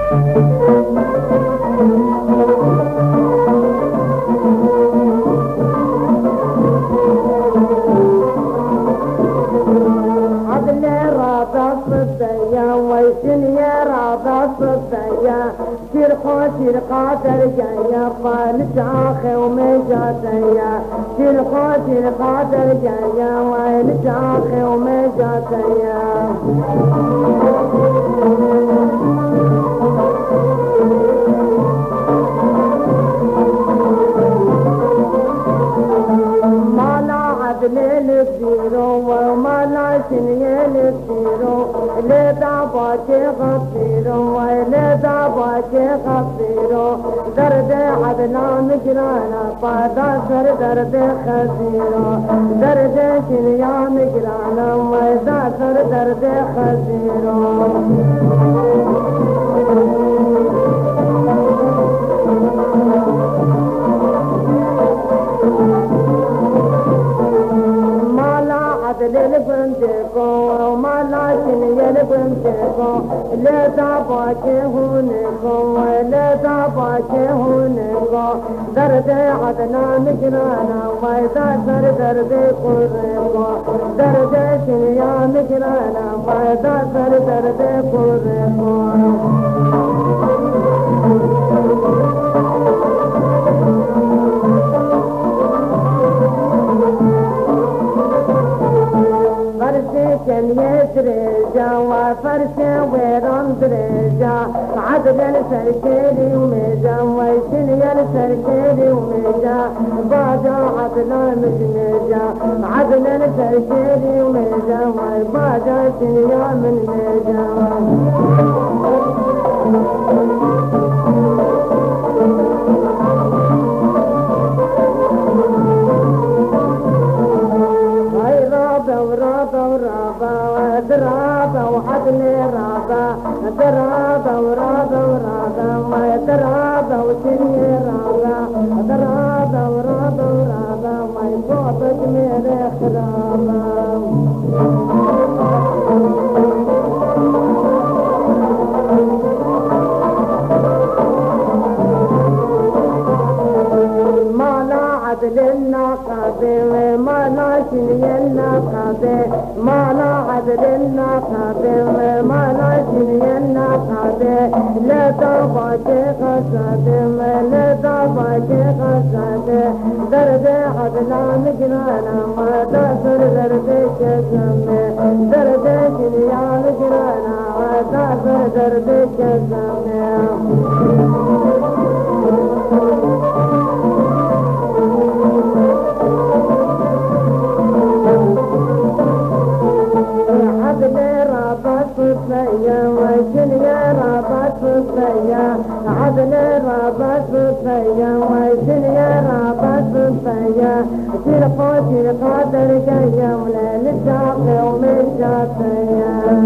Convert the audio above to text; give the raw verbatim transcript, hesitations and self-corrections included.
شير قاتل جايا فالس آخي ومجاتيا شير قاتل قاتل جايا والس آخي ومجاتيا ليل كثيرو وما لا شنيل كثيرو لي داباكي غفيرو ويلي داباكي غفيرو درد عدنان جرانا فادا سر درد خزيرو درد شنيان جرانا ويدا سر درد خزيرو للبنتكو وما لكن يلبنتكو لا تباكي هونكو لا تباكي هونكو درد عدنان جرانا ويدا سر درد قرقو درد شنيان جرانا ويدا سر درد قرقو درجة وفرش ويران درجة عدل السركيري وميجا ويشني السركيري وميجا باجا عدل مجميجا عدل السركيري وميجا وباجا شنيا من ميجا درابة وعدل رابة درابة ورابة ورابة ما درابة وشني رابة درابة ورابة ورابة ما يصوتك من خرابة عدل النقابة ما لا شني النقابة ما لا عدل النقابة ما لا شني النقابة لا تباكي غزادة لا تباكي غزادة درد عدلان جرانا ما تأثر درد كزمة درد شنيان جرانا ما تأثر درد كزمة وشنيا رابط فيا عدل رابط فيا وشنيا رابط فيا تلقى تلقى درجة ولا للساق ومشاتيا